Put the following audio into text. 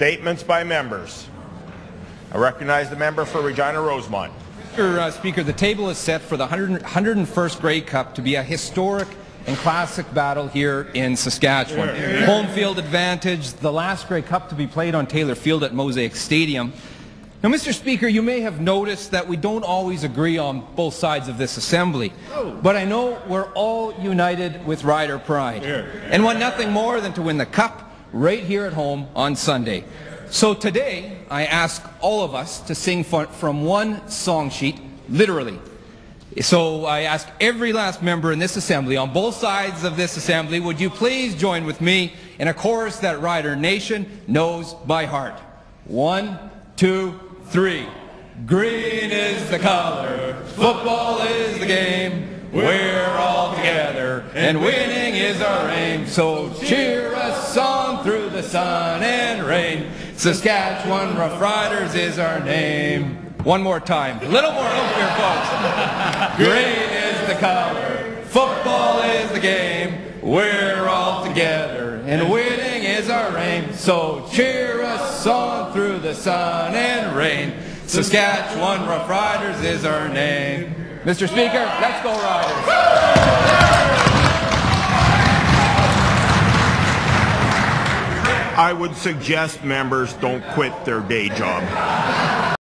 Statements by members. I recognize the member for Regina Rosemont. Mr. Speaker, the table is set for the 101st Grey Cup to be a historic and classic battle here in Saskatchewan. Home field advantage, the last Grey Cup to be played on Taylor Field at Mosaic Stadium. Now, Mr. Speaker, you may have noticed that we don't always agree on both sides of this assembly, but I know we're all united with Rider pride and want nothing more than to win the Cup right here at home on Sunday. So today, I ask all of us to sing from one song sheet, literally. So I ask every last member in this assembly, on both sides of this assembly, would you please join with me in a chorus that Rider Nation knows by heart. 1, 2, 3. Green is the color, football is the game, we're all together, and winning is our aim. So cheer us on through the sun and rain, Saskatchewan Rough Riders is our name. One more time, a little more up here, folks. Green is the color, football is the game, we're all together, and winning is our aim. So cheer us on through the sun and rain, Saskatchewan Rough Riders is our name. Mr. Speaker, let's go Riders. I would suggest members don't quit their day job.